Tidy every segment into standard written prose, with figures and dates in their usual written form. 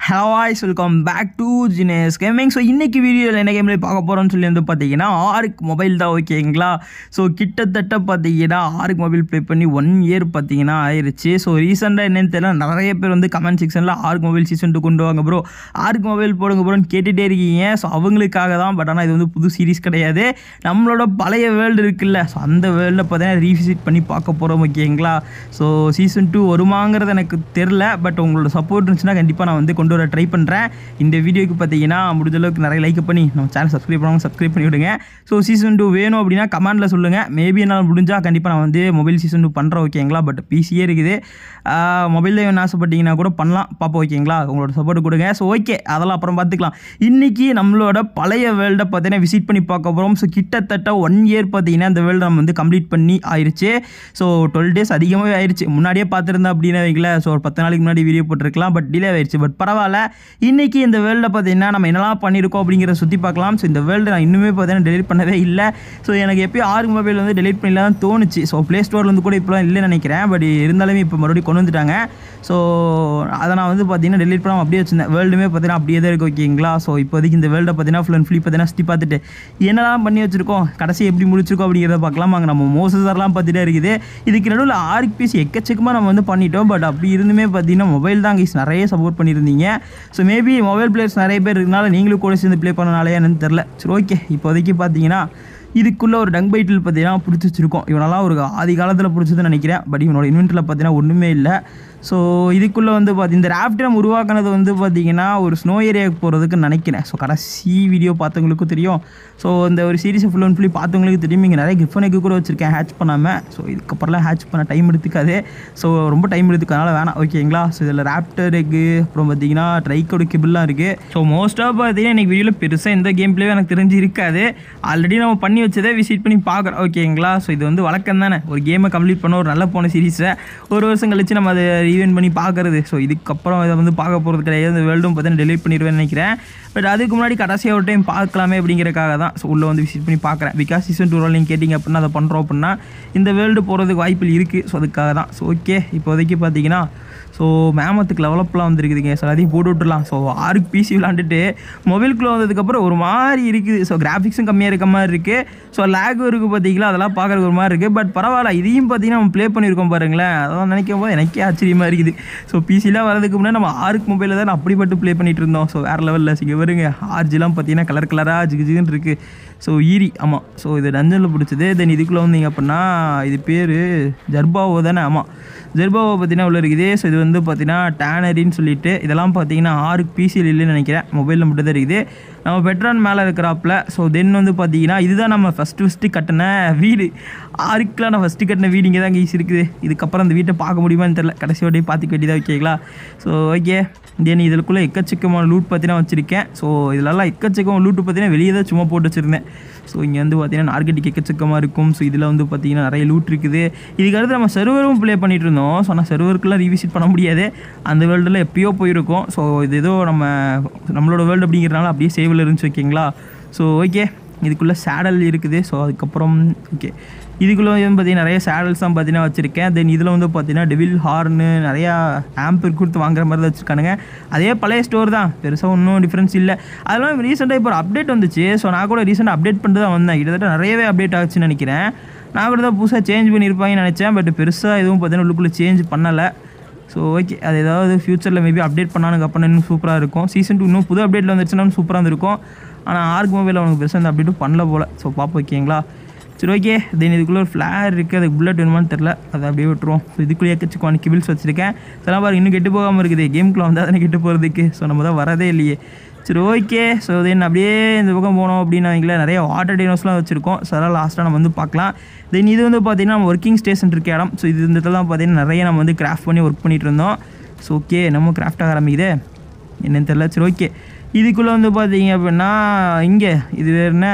Hello guys welcome back to Jinesh gaming. So இன்றைக்கி வீடியோவில் என்ன கேம்லேயே பார்க்க போகிறோம்னு சொல்லி வந்து பார்த்தீங்கன்னா ஆர்க் மொபைல் தான். ஓகேங்களா? ஸோ கிட்டத்தட்ட பார்த்தீங்கன்னா ஆர்க் மொபைல் ப்ளே பண்ணி 1 இயர் பார்த்தீங்கன்னா ஆயிடுச்சு. ஸோ ரீசெண்டாக என்னென்னு தெரியல, நிறைய பேர் வந்து கமெண்ட் செக்ஷனில் ஆர்க் மொபைல் சீசன் 2 கொண்டு வாங்க ப்ரோ, ஆர்க் மொபைல் போடுங்க ப்ரோன்னு கேட்டுகிட்டே இருக்கீங்க. ஸோ அவங்களுக்காக தான். பட் ஆனால் இது வந்து புது சீரிஸ் கிடையாது, நம்மளோட பழைய வேர்ல்டு இருக்குல்ல, ஸோ அந்த வேர்ல்டில் பார்த்தீங்கன்னா ரீவிசிட் பண்ணி பார்க்க போகிறோம். ஓகேங்களா? ஸோ சீசன் 2 வருமாங்கிறது எனக்கு தெரில, பட் உங்களோட சப்போர்ட் இருந்துச்சுன்னா கண்டிப்பாக நான் வந்து கொண்டு வர ட்ரை பண்ணுறேன். இந்த வீடியோக்கு பார்த்தீங்கன்னா முடிஞ்ச அளவுக்கு நிறைய லைக் பண்ணி நம்ம சேனல் சப்ஸ்கிரைப் பண்ணுவாங்க, சப்ஸ்கிரைப் பண்ணி விடுங்க. ஸோ சீசன் 2 வேணும் அப்படின்னா கமெண்டில் சொல்லுங்கள். மேபி என்னால் முடிஞ்சால் கண்டிப்பாக நான் வந்து மொபைல் சீசன் 2 பண்ணுறேன். ஓகேங்களா? பட் பிசியே இருக்குது, மொபைலில் வேணும் ஆசைப்பட்டீங்கன்னா கூட பண்ணலாம், பார்ப்போம். ஓகேங்களா? உங்களோட சப்போர்ட் கொடுங்க. ஸோ ஓகே, அதெல்லாம் அப்புறம் பார்த்துக்கலாம். இன்றைக்கி நம்மளோட பழைய வேர்ல்டை பார்த்தீங்கன்னா விசிட் பண்ணி பார்க்க போகிறோம். ஸோ கிட்டத்தட்ட 1 இயர் பார்த்தீங்கன்னா இந்த வேர்ல்டு நம்ம வந்து கம்ப்ளீட் பண்ணி ஆயிடுச்சு. ஸோ 12 டேஸ் அதிகமாகவே ஆயிடுச்சு. முன்னாடியே பார்த்துருந்தேன் அப்படின்னு வைக்கல, ஸோ ஒரு 10 நாளைக்கு முன்னாடி வீடியோ போட்டிருக்கலாம், பட் டிலே ஆயிடுச்சு. பட் பரவாயில்ல, இன்றைக்கி இந்த வேர்ல்டை பார்த்தீங்கன்னா நம்ம என்னெல்லாம் பண்ணியிருக்கோம் அப்படிங்கிறத சுற்றி பார்க்கலாம். ஸோ இந்த வேர்ல்டு நான் இன்னுமே பார்த்தீங்கன்னா டெலிட் பண்ணவே இல்லை. ஸோ எனக்கு எப்போயும் ஆர்க் மொபைல் வந்து டெலிட் பண்ணலாம் தான் தோணுச்சு. ஸோ ப்ளே ஸ்டோர்லேருந்து கூட இப்போலாம் இல்லைன்னு நினைக்கிறேன், பட் இருந்தாலுமே இப்போ மறுபடியும் கொண்டு வந்துட்டாங்க. ஸோ அதை நான் வந்து பார்த்தீங்கன்னா டெலிட் பண்ணாமல் அப்படியே வச்சிருந்தேன். வேர்ல்டுமே பார்த்தீங்கன்னா அப்படியே தான் இருக்குது. ஓகேங்களா? ஸோ இப்போதைக்கு இந்த வேர்ல்டை பார்த்தீங்கன்னா ஃபுல் அண்ட் ஃபுல்லி பார்த்தீங்கன்னா சுற்றி பார்த்துட்டு என்னெல்லாம் பண்ணி வச்சிருக்கோம், கடைசி எப்படி முடிச்சிருக்கோம் அப்படிங்கிறத பார்க்கலாம். அங்கே நம்ம மோசஸர்லாம் பார்த்துட்டே இருக்குது. இதுக்கு நடுவில் ஆர்க் பீஸ் எக்கச்சக்கமாக நம்ம வந்து பண்ணிட்டோம். பட் அப்படி இருந்துமே பார்த்தீங்கன்னா மொபைல் தான் கைஸ் நிறைய சப்போர்ட் பண்ணியிருந்தீங்க. ஸோ மேபி மொபைல் பிளேயர்ஸ் நிறைய பேர் இருக்கனால நீங்களும் கூட சேர்ந்து ப்ளே பண்ணனாலே என்னன்னு தெரில. சரி ஓகே, இப்போதைக்கு பார்த்தீங்கன்னா இதுக்குள்ளே ஒரு டங் பைட்டில் பார்த்தீங்கன்னா பிடிச்சி வச்சிருக்கோம். இவனெல்லாம் ஒரு ஆதி காலத்தில் பிடிச்சதுன்னு நினைக்கிறேன். பட் இவனோட இன்வென்டரில் பார்த்தீங்கன்னா ஒன்றுமே இல்லை. ஸோ இதுக்குள்ளே வந்து இந்த ராப்டரம் உருவாக்குனது வந்து பார்த்திங்கன்னா ஒரு ஸ்னோ ஏரியாவுக்கு போகிறதுக்கு நினைக்கிறேன். ஸோ கடைசி வீடியோ பார்த்தவங்களுக்கும் தெரியும். ஸோ இந்த ஒரு சீரிஸை ஃபுல் அண்ட் ஃபுல்லி பார்த்தவங்களுக்கு தெரியும். இங்கே நிறைய கிஃப்ட் கூட வச்சுருக்கேன் ஹேட்ச் பண்ணாமல். ஸோ இதுக்கப்புறம்லாம் ஹேட்ச் பண்ண டைம் எடுத்துக்காது. ஸோ ரொம்ப டைம் எடுத்துக்கனால வேணாம். ஓகேங்களா? ஸோ இதில் ராப்டர் எக்கு, அப்புறம் பார்த்தீங்கன்னா ட்ரைக்கோட கிபிள்லாம் இருக்குது. ஸோ மோஸ்ட்டாக பார்த்தீங்கன்னா இன்றைக்கி வீடியோவில் பெருசாக இந்த கேம் பிளேவே எனக்கு தெரிஞ்சு இருக்காது. ஆல்ரெடி நம்ம பண்ணி வச்சதே விசிட் பண்ணி பார்க்குறோம். ஓகேங்களா? ஸோ இது வந்து வழக்கம் தானே, ஒரு கேமை கம்ப்ளீட் பண்ண ஒரு நல்ல போன சீரிஸை ஒரு வருஷம் கழிச்சு நம்ம அதை ஈவென்ட் பண்ணி பார்க்குறது. ஸோ இதுக்கப்புறம் இதை வந்து பார்க்க போகிறது கிடையாது. இந்த வேர்ல்டும் பார்த்தீங்கன்னா டெலிட் பண்ணிடுவேன்னு நினைக்கிறேன். பட் அதுக்கு முன்னாடி கடைசியாக ஒரு டைம் பார்க்கலாமே அப்படிங்கிறக்காக தான் ஸோ உள்ளே வந்து விசிட் பண்ணி பார்க்குறேன். பிகாஸ் சீசன் 2 நீங்கள் கேட்டிங்க அப்படின்னா அதை பண்ணுறோம் அப்படின்னா இந்த வேர்ல்டு போகிறதுக்கு வாய்ப்பு இருக்குது. ஸோ அதுக்காக தான். ஸோ ஓகே, இப்போதைக்கு பார்த்தீங்கன்னா ஸோ மேமத்துக்கு லெவலப்லாம் வந்துருக்குதுங்க. ஸோ அதையும் போட்டு விட்டுலாம். ஸோ ஆர்க் பிசி விளாண்டுட்டு மொபைலுக்குள்ளே வந்ததுக்கப்புறம் ஒரு மாதிரி இருக்குது. ஸோ கிராஃபிக்ஸும் கம்மியாக இருக்க மாதிரி இருக்குது. ஸோ லேகும் இருக்குது பார்த்தீங்களா, அதெல்லாம் பார்க்குறதுக்கு ஒரு மாதிரி இருக்குது. பட் பரவாயில்ல, இதையும் பார்த்தீங்கன்னா நம்ம ப்ளே பண்ணியிருக்கோம் பாருங்களேன். அதெல்லாம் நினைக்கும் போது எனக்கே ஆச்சரியமாக இருக்குது. ஸோ பிசிலாம் வரதுக்கு முன்னாடி நம்ம ஆர்க் மொபைலில் தான் அப்படிப்பட்டு ப்ளே பண்ணிகிட்டு இருந்தோம். ஸோ வேறு லெவலில் இங்கே வருங்க ஆர்ஜிலாம் பார்த்தீங்கன்னா கலர் கலராக ஜிகுன்னு இருக்குது. ஸோ ஈரி, ஆமாம். ஸோ இது டஞ்சனில் பிடிச்சது. தென் இதுக்குள்ளே வந்தீங்க அப்படின்னா இது பேர் ஜர்பாவோ தானே? ஆமாம், ஜர்பாவோ பார்த்தீங்கன்னா உள்ள இருக்குது. ஸோ இது வந்து பார்த்தீங்கன்னா டேனரின்னு சொல்லிட்டு இதெல்லாம் பார்த்தீங்கன்னா ஆர்க் பிசியில் இல்லைன்னு நினைக்கிறேன், மொபைலில் மட்டும் தான் இருக்குது. நம்ம பெட்ரான் மேலே இருக்கிறாப்புல. ஸோ தென் வந்து பார்த்தீங்கன்னா இதுதான் நம்ம ஃபஸ்ட்டு கட்டின வீடு. ஆர்க்கில் நான் ஃபஸ்ட்டு கட்டின வீடு இங்கே தான் ஈஸி இருக்குது. இதுக்கப்புறம் அந்த வீட்டை பார்க்க முடியுமான்னு தெரில, கடைசி வாட்டி பார்த்துக்க வேண்டியதாக. ஓகேங்களா? ஸோ ஓகே, தென் இதுக்குள்ளே எக்கச்சக்கமான லூட் பார்த்தீங்கன்னா வச்சுருக்கேன். ஸோ இதிலெல்லாம் எக்கச்சக்கமான லூட்டு பார்த்தீங்கன்னா வெளியே தான் சும்மா போட்டு வச்சுருந்தேன். ஸோ இங்கே வந்து பார்த்தீங்கன்னா நார்கெட்டிக் எக்கச்சக்கமாக இருக்கும். ஸோ இதில் வந்து பார்த்தீங்கன்னா நிறைய லூட் இருக்குது. இதுக்கடுத்து நம்ம சர்வரும் ப்ளே பண்ணிகிட்டு இருந்தோம். ஸோ நான் சர்வருக்குலாம் ரீவிசிட் பண்ண முடியாது, அந்த வேர்ல்டில் எப்போயோ போயிருக்கோம். ஸோ இது ஏதோ நம்மளோட வேர்ல்டு அப்படிங்கிறனால அப்படியே சேவில் இருந்துச்சு. ஓகேங்களா? ஸோ ஓகே, இதுக்குள்ளே சேடல் இருக்குது. ஸோ அதுக்கப்புறம் ஓகே, இதுக்குள்ளே வந்து பார்த்தீங்கன்னா நிறைய சேடல்ஸ் தான் பார்த்தீங்கன்னா வச்சுருக்கேன். தென் இதில் வந்து பார்த்தீங்கன்னா டெவில் ஹார்னு நிறையா ஆம்பர் கொடுத்து வாங்குற மாதிரி தான் வச்சுருக்கானுங்க. அதே பழைய ஸ்டோர் தான், பெருசாக ஒன்றும் டிஃப்ரென்ஸ் இல்லை. அதெல்லாம் ரீசெண்டாக இப்போ ஒரு அப்டேட் வந்துச்சு. ஸோ நான் கூட ரீசெண்டாக அப்டேட் பண்ணிட்டு தான் வந்தேன். கிட்டத்தட்ட நிறையவே அப்டேட் ஆச்சுன்னு நினைக்கிறேன். நான் கூட தான் புதுசாக சேஞ்ச் பண்ணியிருப்பாங்கன்னு நினச்சேன். பட் பெருசாக எதுவும் பார்த்தீங்கன்னா உள்ளுக்குள்ளே சேஞ்ச் பண்ணலை. ஸோ ஓகே, அது ஏதாவது ஃப்யூச்சரில் மேபி அப்டேட் பண்ணானுங்க அப்புறம் இன்னும் சூப்பராக இருக்கும். சீசன் 2 இன்னும் புது அப்டேட்டில் வந்துருச்சுன்னா சூப்பராக இருந்திருக்கும். ஆனால் ஆர்க் மொபைலில் அவனுக்கு பெருசாக அந்த அப்டேட்டும் பண்ணல போல். ஸோ பார்ப்போம். ஓகேங்களா? சரி ஓகே, தென் இதுக்குள்ளே ஒரு ஃப்ளேர் இருக்குது, அதுக்கு புல்லட் வேணுமான்னு தெரில, அதை அப்படியே விட்டுருவோம். ஸோ இதுக்குள்ளே எக்கச்சக்கமான கிபிள்ஸ் வச்சுருக்கேன். சில பாரு இன்னும் கெட்டு போகாமல் இருக்குது. கேமுக்குள்ளே வந்தால் தானே கெட்டு போகிறதுக்கு. ஸோ நம்ம தான் வரதே இல்லையே. சரி ஓகே, ஸோ தென் அப்படியே இந்த பக்கம் போனோம் அப்படின்னு வைங்களேன், நிறைய வாட்டர் டைனோஸ்லாம் வச்சுருக்கோம். ஸோ அதெல்லாம் லாஸ்ட்டாக நம்ம வந்து பார்க்கலாம். தென் இது வந்து பார்த்திங்கன்னா நம்ம ஒர்க்கிங் ஸ்டேஷன் இருக்க இடம். ஸோ இது இந்த இடத்துலாம் பார்த்திங்கன்னா நிறைய நம்ம வந்து கிராஃப்ட் பண்ணி ஒர்க் பண்ணிகிட்டு இருந்தோம். ஸோ ஓகே, நம்ம கிராஃப்ட் ஆக ஆரம்பிக்குதே என்னன்னு தெரில. சரி ஓகே, இதுக்குள்ளே வந்து பார்த்தீங்க அப்படின்னா இங்கே இது வேறு என்ன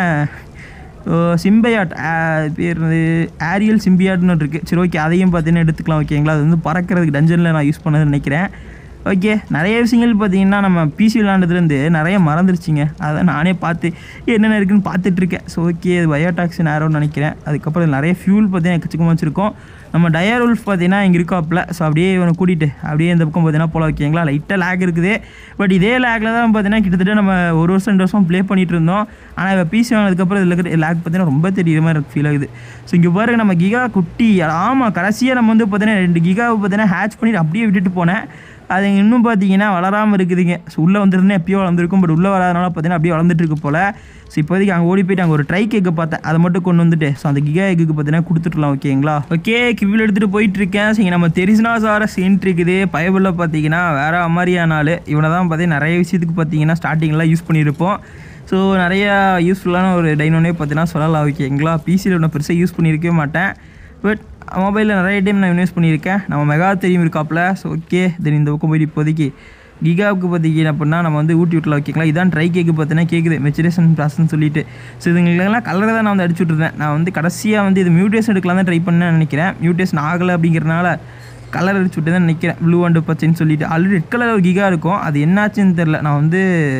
சிம்பையாட் பேர் ஏரியல் சிம்பியாட்னு இருக்குது. சரி ஓகே, அதையும் பார்த்தீங்கன்னா எடுத்துக்கலாம். ஓகேங்களா? அது வந்து பறக்கிறதுக்கு டஞ்சனில் நான் யூஸ் பண்ணதுன்னு நினைக்கிறேன். ஓகே, நிறைய விஷயங்கள் பார்த்தீங்கன்னா நம்ம பிசி விளாண்டதுலேருந்து நிறைய மறந்துருச்சிங்க. அதை நானே பார்த்து என்னென்ன இருக்குதுன்னு பார்த்துட்ருக்கேன். ஸோ ஓகே, அது பயோடாக்சின் ஆரோன்னு நினைக்கிறேன். அதுக்கப்புறம் நிறைய ஃபியூல் பார்த்தீங்கன்னா எக்கச்சக்கமாக வச்சுருக்கோம். நம்ம டயர் உல்ஃப் பார்த்தீங்கன்னா இங்கே இருக்காப்பில். ஸோ அப்படியே இவனை கூட்டிகிட்டு அப்படியே இந்த பக்கம் பார்த்தீங்கன்னா போல ஓகேங்களா. லைட்டாக லேக் இருக்குது. பட் இதே லேக்கில் தான் பார்த்தீங்கன்னா கிட்டத்தட்ட நம்ம 1 வருஷம் 2 வருஷம் ப்ளே பண்ணிகிட்டு இருந்தோம். ஆனால் இப்போ பிசி வாங்கினதுக்கப்புறம் இதில் இருக்கிற லேக் பார்த்தீங்கன்னா ரொம்ப தெரியுற மாதிரி எனக்கு ஃபீல் ஆகுது. ஸோ இங்கே பாருங்க, நம்ம கிகா குட்டி. ஆமாம், கடைசியாக நம்ம வந்து பார்த்தீங்கன்னா 2 கிகாவை பார்த்தீங்கன்னா ஹேட்ச் பண்ணிட்டு அப்படியே விட்டுட்டு போனேன். அது இன்னும் பார்த்தீங்கன்னா வளராமல் இருக்குதுங்க. ஸோ உள்ளே வந்துருந்தேன் எப்பயோ வளர்ந்துருக்கும். பட் உள்ளே வராதனால பார்த்தீங்கன்னா அப்படியே வளர்ந்துட்டு இருக்கு போல். ஸோ இப்போதைக்கு அங்கே ஓடி போய்ட்டு அங்கே ஒரு ட்ரை கேக்கு பார்த்தேன். அதை மட்டும் கொண்டு வந்துட்டு ஸோ அந்த கிகா எக்கு பார்த்தீங்கன்னா கொடுத்துட்டுலாம். ஓகேங்களா. ஓகே, கிவில் எடுத்துகிட்டு போயிட்டுருக்கேன். ஸோ இங்கே நம்ம தெரிசினாசார சீன்ட் இருக்குது. பயபுள்ள பார்த்தீங்கன்னா வேறு மாதிரியான ஆள். இவனை தான் பார்த்தீங்கன்னா நிறைய விஷயத்துக்கு பார்த்தீங்கன்னா ஸ்டார்டிங்லாம் யூஸ் பண்ணியிருப்போம். ஸோ நிறையா யூஸ்ஃபுல்லான ஒரு டைனோனே பார்த்தீங்கன்னா சொல்லலாம். ஓகேங்களா. பிசியில் ஒன்று பெருசாக யூஸ் பண்ணியிருக்கவே மாட்டேன். பட் மொபைலில் நிறைய டைம் நான் யூஸ் பண்ணியிருக்கேன். நம்ம மெகா தெரியும் இருக்காப்புல. ஸோ ஓகே, தென் இந்த பக்கம் போய்ட்டு இப்போதைக்கு கிகாவுக்கு பார்த்தீங்கன்னா அப்படின்னா நம்ம வந்து ஊட்டி விட்டலாம். ஓகேங்களா. இதான் ட்ரை கேக்கு பார்த்தீங்கன்னா கேட்குது மெச்சுரேஷன் ப்ராசஸ்ன்னு சொல்லிட்டு. ஸோ இதுங்களுக்கெல்லாம் கலரை தான் நான் வந்து அடிச்சு விட்டுருந்தேன். நான் வந்து கடைசியாக வந்து இது மியூட்டேஷன் எடுக்கலாம் தான் ட்ரை பண்ணேன்னு நினைக்கிறேன். மியூட்டேஷன் ஆகலை அப்படிங்கிறனால கலர் அடிச்சு விட்டு தான் நினைக்கிறேன். ப்ளூ அண்ட் பச்சைன்னு சொல்லிட்டு. ஆல்ரெடி ரெட் கலர் ஒரு கிகா இருக்கும். அது என்னாச்சுன்னு தெரில. நான் வந்து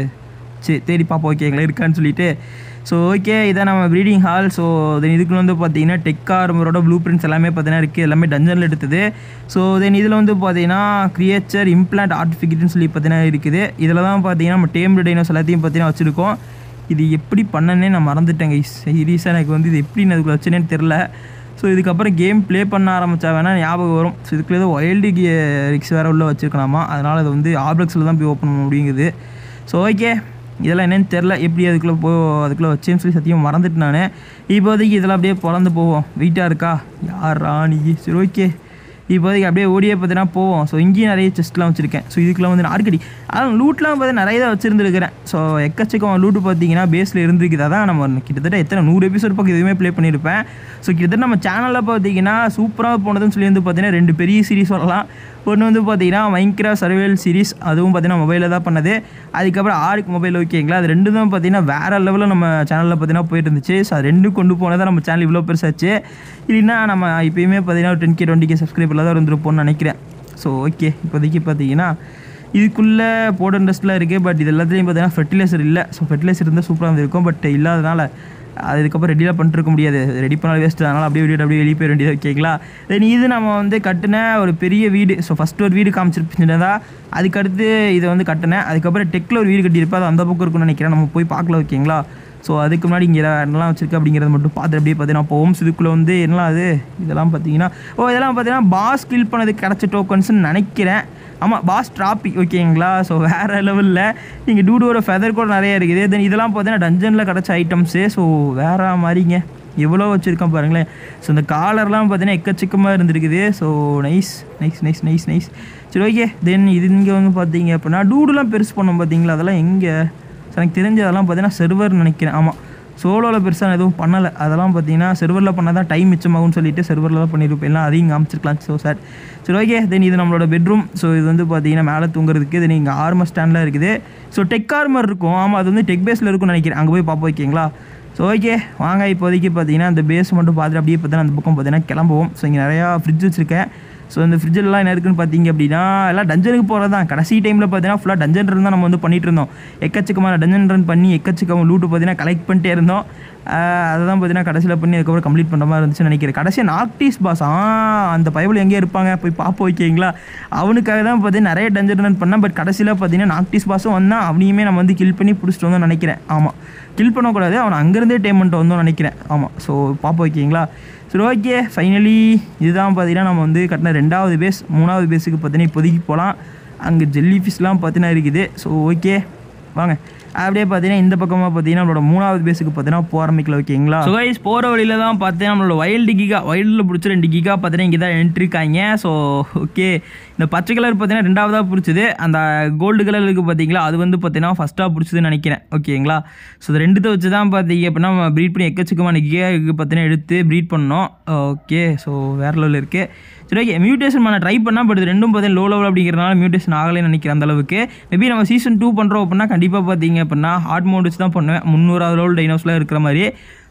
சரி தேடி பார்ப்போம் ஓகேங்களா இருக்கான்னு சொல்லிட்டு. ஸோ ஓகே, இதான் நம்ம ப்ரீடிங் ஹால். ஸோ தென் இதுக்கு வந்து பார்த்தீங்கன்னா டெக் ஆர்மரோட ப்ளூ பிரிண்ட்ஸ் எல்லாமே பார்த்தீங்கன்னா இருக்குது. எல்லாமே டஞ்சனில் எடுத்தது. ஸோ தென் இதில் வந்து பார்த்தீங்கன்னா கிரியேச்சர் இம்ப்ளான்ட் ஆர்டிஃபிகேட்னு சொல்லி பார்த்தீங்கன்னா இருக்குது. இதில் தான் பார்த்தீங்கன்னா நம்ம டேம்டு டைனோஸ் எல்லாத்தையும் பார்த்தீங்கன்னா வச்சுருக்கோம். இது எப்படி பண்ணனே நான் மறந்துட்டேங்க. சீரியஸாக எனக்கு வந்து இது எப்படி நான் அதுக்குள்ள வச்சேனேன்னு தெரில. ஸோ இதுக்கப்புறம் கேம் ப்ளே பண்ண ஆரம்பித்தா வேணால் ஞாபகம் வரும். ஸோ இதுக்குள்ள ஏதோ வைல்டு ரிக்ஸ் வேறு உள்ளே வச்சுருக்கலாமா. அதனால் அது வந்து ஆப்ளெக்ஸில் தான் போய் ஓப்பன் பண்ண முடியுங்குது. ஸோ ஓகே, இதெல்லாம் என்னென்னு தெரில. எப்படி அதுக்குள்ளே வச்சேன்னு சொல்லி சத்தியம் மறந்துட்டு நான். இப்போதைக்கு இதெல்லாம் அப்படியே பிறந்து போவோம். வெயிட்டாக இருக்கா யார் ராணி. சரி ஓகே, இப்போதைக்கு அப்படியே ஓடியே பார்த்தீங்கன்னா போவோம். ஸோ இங்கேயும் நிறைய செஸ்ட்லாம் வச்சுருக்கேன். ஸோ இதுக்குலாம் வந்து நார்க்கடி அதான் லூட்லாம் பார்த்தீங்கன்னா நிறைய தான் வச்சுருந்துருக்கிறேன். ஸோ எக்கச்சக்கம் லூட்டு பார்த்தீங்கன்னா பேஸில் இருந்துருக்குது. அதான் நம்ம கிட்டத்தட்ட எத்தனை 100 எபிசோட் பக்கம் எதுவுமே ப்ளே பண்ணியிருப்பேன். ஸோ கிட்டத்தட்ட நம்ம சேனலில் பார்த்தீங்கன்னா சூப்பராக போனதுன்னு சொல்லி வந்து பார்த்தீங்கன்னா 2 பெரிய சீரிஸ் சொல்லலாம். ஒன்று வந்து பார்த்தீங்கன்னா மைன்கிராஃப்ட் சர்வைவல் சீரிஸ், அதுவும் பார்த்தீங்கன்னா மொபைலில் தான் பண்ணது. அதுக்கப்புறம் ஆர்க் மொபைல் ஓகேங்களா. அது 2 தான் பார்த்தீங்கன்னா வேறு லெவலில் நம்ம சேனலில் பார்த்தீங்கன்னா போயிட்டு இருந்துச்சு. ஸோ அது 2 கொண்டு போனதான் நம்ம சேனல் இவ்வளோ பெருசாச்சு. இல்லைன்னா நம்ம இப்போயுமே பார்த்தீங்கன்னா 10K 20K சப்ஸ்கிரைபரில் தான் இருந்துருப்போம்னு நினைக்கிறேன். ஸோ ஓகே, இப்போதைக்கு பார்த்தீங்கன்னா இதுக்குள்ளே போட இன்ட்ரெஸ்ட்லாம் இருக்குது. பட் இது எல்லாத்துலேயும் பார்த்தீங்கன்னா ஃபெர்டிலைசர் இல்லை. ஸோ ஃபெர்டிலைசர் இருந்தால் சூப்பராக இருந்திருக்கும். பட் இல்லாதனால அதுக்கப்புறம் ரெடியாக பண்ணிருக்க முடியாது. ரெடி பண்ணால் வேஸ்ட்டு. அதனால் அப்படியே வெளியே போயிட வேண்டியது ஓகேங்களா. தென் இது நம்ம வந்து கட்டின ஒரு பெரிய வீடு. ஸோ ஃபஸ்ட்டு ஒரு வீடு காமிச்சிருப்பிச்சுன்னா அதுக்கடுத்து இதை வந்து கட்டினேன். அதுக்கப்புறம் டெக்கில் ஒரு வீடு கட்டியிருப்பேன். அது அந்த பக்கம் இருக்குன்னு நினைக்கிறேன். நம்ம போய் பார்க்கல ஓகேங்களா. ஸோ அதுக்கு முன்னாடி இங்கே என்னெல்லாம் வச்சுருக்கு அப்படிங்கிறத மட்டும் பார்த்து அப்படியே பார்த்தீங்கன்னா போவோம். இதுக்குள்ளே வந்து என்னலாம் அது இதெல்லாம் பார்த்தீங்கன்னா இதெல்லாம் பார்த்தீங்கன்னா பாஸ் கில் பண்ணதுக்கு கிடச்ச டோக்கன்ஸ்ன்னு நினைக்கிறேன். ஆமாம், பாஸ் ட்ராபி ஓகேங்களா. ஸோ வேறு லெவலில் இங்கே டூடோட ஃபெதர் கூட நிறைய இருக்குது. தென் இதெல்லாம் பார்த்தீங்கன்னா டஞ்சனில் கிடச்ச ஐட்டம்ஸு. ஸோ வேறு மாதிரிங்க எவ்வளோ வச்சுருக்கேன் பாருங்களேன். ஸோ இந்த காலர்லாம் பார்த்தீங்கன்னா எக்கச்சக்கமாக இருந்துருக்குது. So nice nice nice nice nice. சரி ஓகே, தென் இது இங்கே வந்து பார்த்தீங்க அப்படின்னா டூடுலாம் பெருசு பண்ணோம் பார்த்தீங்களா. அதெல்லாம் எங்கே எனக்கு தெரிஞ்ச அதெல்லாம் பார்த்தீங்கன்னா செர்வர்னு நினைக்கிறேன். ஆமாம், சோலோவில் பெருசாக நான் எதுவும் பண்ணலை. அதெல்லாம் பார்த்தீங்கன்னா செர்வரில் பண்ணால் தான் டைம் மிச்சமாகும்னு சொல்லிட்டு செர்வரில் தான் பண்ணியிருப்பேன். எல்லாம் அதையும் காமிச்சிருக்கலாம். ஸோ சார் சரி ஓகே, தென் இது நம்மளோட பெட்ரூம். ஸோ இது வந்து பார்த்தீங்கன்னா மேலே தூங்குறதுக்கு. தென் இங்கே ஆர்மர் ஸ்டாண்டில் இருக்குது. ஸோ டெக் ஆர்மர் இருக்கும். ஆமாம், அது வந்து டெக் பேஸில் இருக்கும்னு நினைக்கிறேன். அங்கே போய் பார்ப்போம் ஓகேங்களா. ஸோ ஓகே வாங்க, இப்போதைக்கு பார்த்தீங்கன்னா அந்த பேஸ் மட்டும் பார்த்துட்டு அப்படியே பார்த்தீங்கன்னா அந்த பக்கம் பார்த்தீங்கன்னா கிளம்புவோம். ஸோ இங்கே நிறையா ஃப்ரிட்ஜ் வச்சுருக்கேன். ஸோ இந்த ஃப்ரிட்ஜெல்லாம் என்ன இருக்குன்னு பார்த்தீங்க அப்படின்னா எல்லாம் டஞ்சனுக்கு போகிறது தான். கடைசி டைமில் பார்த்தீங்கன்னா ஃபுல்லாக டஞ்சன் ரன் தான் நம்ம வந்து பண்ணிகிட்டு இருந்தோம். எக்கச்சக்கமான டஞ்சன் ரன் பண்ணி எக்கச்சக்கமாக லூட்டு பார்த்தீங்கன்னா கலெக்ட் பண்ணிட்டே இருந்தோம். அதை தான் பார்த்தீங்கன்னா கடைசியில் பண்ணி அதுக்கப்புறம் கம்ப்ளீட் பண்ணுற மாதிரி இருந்துச்சுன்னு நினைக்கிறேன். கடைசியாக நாக்டிஸ் பாஸ் அந்த பைபிள் எங்கேயே இருப்பாங்க போய் பார்ப்போம் ஓகேங்களா. அவனுக்காக தான் பார்த்தீங்கன்னா நிறைய டஞ்சன் ரன் பண்ணேன். பட் கடைசியில் பார்த்தீங்கன்னா நாக்டிஸ் பாஸும் வந்தால் அவனையுமே நம்ம வந்து கில் பண்ணி பிடிச்சிட்டு வந்தோம்னு நினைக்கிறேன். ஆமாம், கில் பண்ணக்கூடாது, அவனை அங்கேருந்தே டேமெண்ட் வந்தோம்னு நினைக்கிறேன். ஆமாம், ஸோ பார்ப்போம் ஓகேங்களா. சரி ஓகே, ஃபைனலி இதுதான் பார்த்தீங்கன்னா நம்ம வந்து கட்டின 2வது பேஸ். 3வது பேஸுக்கு பார்த்தீங்கன்னா இப்போதைக்கு போகலாம். அங்கே ஜெல்லி ஃபிஷ்லாம் பார்த்தீங்கன்னா இருக்குது. ஸோ ஓகே வாங்க, அப்படியே பார்த்தீங்கன்னா இந்த பக்கமாக பார்த்தீங்கன்னா நம்மளோட 3வது பேஸுக்கு பார்த்தீங்கன்னா போக ஆரம்பிக்கல ஓகேங்களா. ஸோ கைஸ் போகிற வழியில் தான் பார்த்தீங்கன்னா நம்மளோட வைல்டில் பிடிச்ச 2 கிகா பார்த்தீங்கன்னா இங்கே தான் என்ட்ரிக்காங்க. ஸோ ஓகே, இந்த பச்சை கலர் பார்த்தீங்கன்னா 2வதாக பிடிச்சது. அந்த கோல்டு கலர் இருக்குது பார்த்தீங்களா, அது வந்து பார்த்தீங்கன்னா ஃபஸ்ட்டாக பிடிச்சதுன்னு நினைக்கிறேன் ஓகேங்களா. ஸோ இது 2த்தை வச்சு தான் பார்த்தீங்க அப்படின்னா நம்ம ப்ரீட் பண்ணி எக்கச்சக்கமான கிகாவுக்கு பார்த்தீங்கன்னா எடுத்து ப்ரீட் பண்ணோம். ஓகே, ஸோ வேறு லெவலில் இருக்குது. சரி ஓகே, மியூட்டேஷன் பண்ண ட்ரை பண்ணால் பட் இது 2ம் பார்த்தீங்கன்னா லோ லெவல் அப்படிங்கிறதுனால மியூட்டேஷன் ஆகலைன்னு நினைக்கிறேன் அந்தளவுக்கு. மேபி நம்ம சீசன் 2 பண்ணுறோம் அப்படின்னா கண்டிப்பாக பார்த்தீங்க அப்படின்னா ஹார்ட் மோட் வச்சு தான் பண்ணுவேன். 300வது லெவல் டைனோஸ்லாம் இருக்கிற மாதிரி.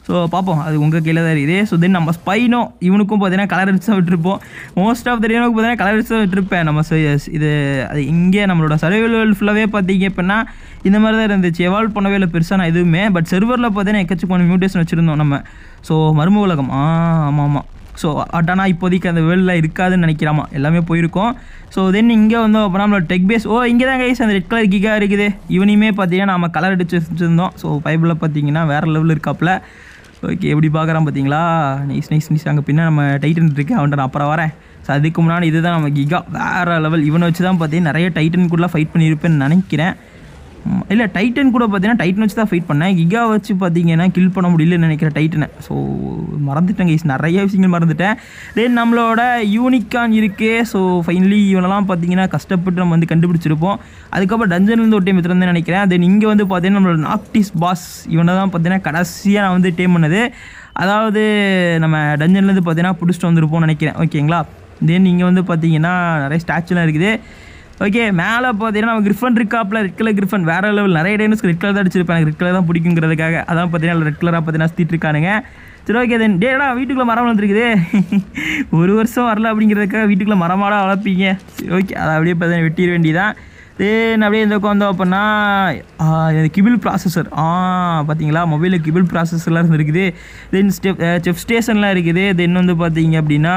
ஸோ பார்ப்போம், அது உங்கள் கையில் தான் இருக்குது. ஸோ தென் நம்ம ஸ்பைனோ இவனுக்கும் பார்த்தீங்கன்னா கலர் அடிச்சு தான் விட்டுருப்போம். மோஸ்ட் ஆஃப் த ரீவனுக்கு பார்த்தீங்கன்னா கலர் அடிச்சு தான் விட்டுருப்பேன். நம்ம இது அது இங்கே நம்மளோட சர்வைவல் ஃபுல்லாகவே பார்த்தீங்க அப்படின்னா இந்த மாதிரி தான் இருந்துச்சு. எவால்வ் பண்ணவே இல்லை பெருசாக நான் எதுவுமே. பட் செர்வரில் பார்த்தீங்கன்னா எக்கச்சக்கமான மியூட்டேஷன் வச்சுருந்தோம் நம்ம. ஸோ மர்ம உலகம் ஆமாம். ஸோ ஆனால் இப்போதைக்கு அந்த வேர்ல்டில் இருக்காதுன்னு நினைக்கிறாமா, எல்லாமே போயிருக்கோம். ஸோ தென் இங்கே வந்து அப்போ நம்மளோட டெக் பேஸ் இங்கே தான் கைஸ் அந்த ரெட் கலர் கிகா இருக்குது. இவனையுமே பார்த்தீங்கன்னா நம்ம கலர் அடிச்சு வச்சுருந்தோம். ஸோ பைபிளில் பார்த்தீங்கன்னா வேறு லெவலில் இருக்காப்புல. ஓகே, எப்படி பார்க்குறான் பார்த்தீங்களா? நைஸ். அங்கே பின்னா நம்ம டைட்டன் இருக்குது, அவன்கிட்ட நான் அப்புறம் வரேன். ஸோ அதுக்கு முன்னாடி இதுதான் நம்ம கிகா வேறு லெவல். இவனை வச்சு தான் பார்த்தீங்கன்னா நிறைய டைட்டன் கூட ஃபைட் பண்ணியிருப்பேன்னு நினைக்கிறேன். இல்லை, டைட்டன் கூட பார்த்தீங்கன்னா டைட்டன் வச்சு தான் ஃபைட் பண்ணேன். கிகா வச்சு பார்த்தீங்கன்னா கில் பண்ண முடியலன்னு நினைக்கிறேன் டைட்டனை. ஸோ மறந்துட்டேன் கைஸ், நிறைய விஷயங்கள் மறந்துட்டேன். தென் நம்மளோட யூனிகான் இருக்குது. ஸோ ஃபைனலி இவனெல்லாம் பார்த்தீங்கன்னா கஷ்டப்பட்டு நம்ம வந்து கண்டுபிடிச்சிருப்போம். அதுக்கப்புறம் டஞ்சன்லேருந்து ஒரு டைம் எடுத்துருந்து நினைக்கிறேன். தென் இங்கே வந்து பார்த்தீங்கன்னா நம்மளோட நாக்டிஸ் பாஸ் இவனை தான் பார்த்தீங்கன்னா கடைசியாக நான் வந்து டேம் பண்ணது. அதாவது நம்ம டஞ்சன்லேருந்து பார்த்தீங்கன்னா பிடிச்சிட்டு வந்திருப்போம்னு நினைக்கிறேன். ஓகேங்களா? தென் இங்கே வந்து பார்த்தீங்கன்னா நிறைய ஸ்டாச்சுலாம் இருக்குது. ஓகே, மேலே பார்த்தீங்கன்னா நம்ம கிரிஃபன் இருக்காப்பில், ரெட் கலர் கிரிஃபன் வேறு லெவல். நிறைய டைம்ஸ் ரெட் கலர் தான் அடிச்சிருப்பேன். எனக்கு ரெட் கலர் தான் பிடிக்குங்கிறதுக்காக அதான் பார்த்தீங்கன்னா ரெட் கலராக பார்த்தீங்கன்னா சுற்றிட்டு இருக்கானுங்க. சரி, ஓகே. தென் டேடா வீட்டுக்குள்ளே மரம் வளர்ந்துருக்குது. ஒரு வருஷம் வரல அப்படிங்கிறதுக்காக வீட்டுக்குள்ளே மரமாடா வளர்ப்பீங்க. சரி, ஓகே. அதை அப்படியே பார்த்தீங்கன்னா வெட்டிட வேண்டியதான். தென் அப்படியே இந்த வந்தோம் அப்படின்னா கிபிள் ப்ராசஸர் பார்த்தீங்களா, மொபைலில் கிபிள் ப்ராசஸர்லாம் இருந்துருக்குது. தென் செஃப் ஸ்டேஷன்லாம் இருக்குது. தென் வந்து பார்த்தீங்க அப்படின்னா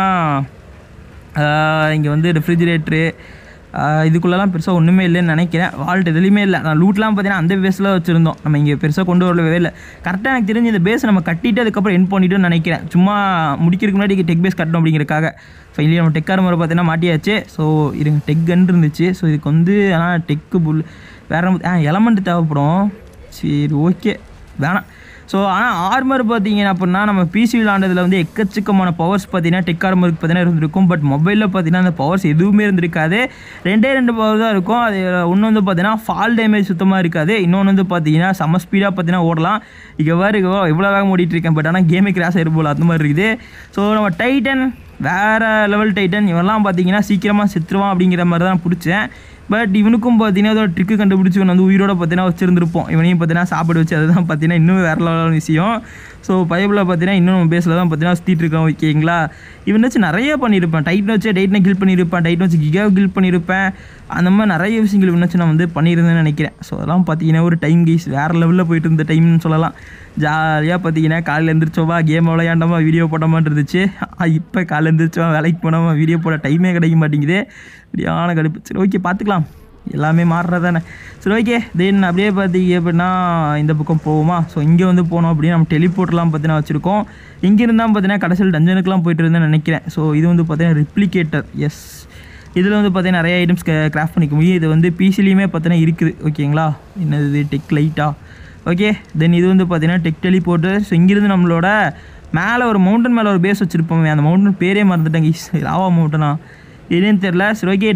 இங்கே வந்து ரெஃப்ரிஜிரேட்ரு இதுக்குள்ளெல்லாம் பெருசாக ஒன்றுமே இல்லைன்னு நினைக்கிறேன். வால்ட் எதுலேயுமே இல்லை. நான் லூட்லாம் பார்த்தீங்கன்னா அந்த பேஸில் வச்சுருந்தோம். நம்ம இங்கே பெருசாக கொண்டு வரவே இல்லை. கரெக்டாக எனக்கு தெரிஞ்சு இந்த பேஸ் நம்ம கட்டிட்டு அதுக்கப்புறம் என் பண்ணிட்டோன்னு நினைக்கிறேன். சும்மா முடிக்கிறதுக்கு முன்னாடி டெக் பேஸ் கட்டணும் அப்படிங்கிறக்காக. ஃபைனலி நம்ம டெக் ஆர்மரை பார்த்தீங்கன்னா மாட்டியாச்சு. ஸோ இருங்க, டெக் கன் இருந்துச்சு. ஸோ இதுக்கு வந்து ஆனால் டெக்கு வேறு எலமெண்ட் தேவைப்படும். சரி, ஓகே, வேணாம். ஸோ ஆனால் ஆர்மர் பார்த்தீங்கன்னா அப்படின்னா நம்ம பிசி விளாண்டதில் வந்து எக்கச்சக்கமான பவர்ஸ் பார்த்தீங்கன்னா டெக் ஆர்மருக்கு பார்த்தீங்கன்னா இருந்திருக்கும். பட் மொபைலில் பார்த்தீங்கன்னா அந்த பவர்ஸ் எதுவுமே இருந்திருக்காது. ரெண்டு பவர் தான் இருக்கும். அது ஒன்று வந்து பார்த்தீங்கன்னா ஃபால் டேமேஜ் சுத்தமாக இருக்காது. இன்னொன்று வந்து பார்த்தீங்கன்னா செம்ம ஸ்பீடாக பார்த்தீங்கன்னா ஓடலாம். இங்கே எவ்வளோ வேகம் ஓடிட்டுருக்கேன். பட் ஆனால் கேமே கிராஸ் ஆகிடும் போல் அந்த மாதிரி இருக்குது. ஸோ நம்ம டைட்டன் வேறு லெவல் டைட்டன் இவெல்லாம் பார்த்தீங்கன்னா சீக்கிரமாக செத்துருவான் அப்படிங்கிற மாதிரி தான் பிடிச்சேன். பட் இவனுக்கும் பார்த்தீங்கன்னா அதோட ட்ரிக்கு கண்டுபிடிச்சி இவன் வந்து உயிரோட பார்த்தீங்கன்னா வச்சுருந்துருப்போம். இவனையும் பார்த்தீங்கன்னா சாப்பிட வச்சு அதுதான் பார்த்தீங்கன்னா இன்னும் வேறு லெவலான விஷயம். ஸோ பைபிளில் பார்த்தீங்கன்னா இன்னும் பேஸில் தான் பார்த்தீங்கன்னா சுற்றிட்டு இருக்கோம். ஓகேங்களா? இவன் வச்சு நிறைய பண்ணியிருப்பேன். டைட்டன் வச்சு டைட்டனை கில் பண்ணியிருப்பேன். டைட்டன் வச்சு கிகாவை கில் பண்ணியிருப்பேன். அந்த மாதிரி நிறைய விஷயங்கள் இவன் வச்சு நான் வந்து பண்ணியிருந்தேன்னு நினைக்கிறேன். ஸோ அதெல்லாம் பார்த்தீங்கன்னா ஒரு டைம் கேஸ் வேறு லெவலில் போயிட்டு இருந்த டைம்னு சொல்லலாம். ஜாலியாக பார்த்தீங்கன்னா காலையில் எழுந்திரிச்சோமா கேம் விளையாண்டோமா வீடியோ போட்டோமான் இருந்துச்சு. இப்போ காலையில் எழுந்திரிச்சோமா வேலைக்கு போனோமா வீடியோ போட டைமே கிடைக்க மாட்டேங்குது. சரியான கடுப்பு. சரி, ஓகே, பார்த்துக்கலாம், எல்லாமே மாறுறதானே. சரி, ஓகே. தென் அப்படியே பார்த்தீங்க அப்படின்னா இந்த பக்கம் போவோமா. ஸோ இங்கே வந்து போனோம் அப்படின்னு நம்ம டெலிபோர்ட்லாம் பார்த்தீங்கன்னா வச்சுருக்கோம். இங்கே இருந்தால் பார்த்தீங்கன்னா கடைசியில் டஞ்சனுக்குலாம் போயிட்டு இருந்தேன்னு நினைக்கிறேன். ஸோ இது வந்து பார்த்தீங்கன்னா ரிப்ளிகேட்டர். எஸ், இதில் வந்து பார்த்தீங்கன்னா நிறைய ஐட்டம்ஸ் கிராஃப்ட் பண்ணிக்க முடியும். இது வந்து பிசிலையுமே பார்த்தீங்கன்னா இருக்குது. ஓகேங்களா? என்னது டெக் லைட்டா? ஓகே. தென் இது வந்து பார்த்தீங்கன்னா டெக் டெலிபோர்ட்டர். ஸோ இங்கேருந்து நம்மளோட மேலே ஒரு மவுண்டன் மேலே ஒரு பேஸ் வச்சுருப்போமே, அந்த மவுண்டன் பேரே மறந்துட்டாங்க. லாவா மவுண்டனா என்னன்னு தெரில. சரி, ஓகே.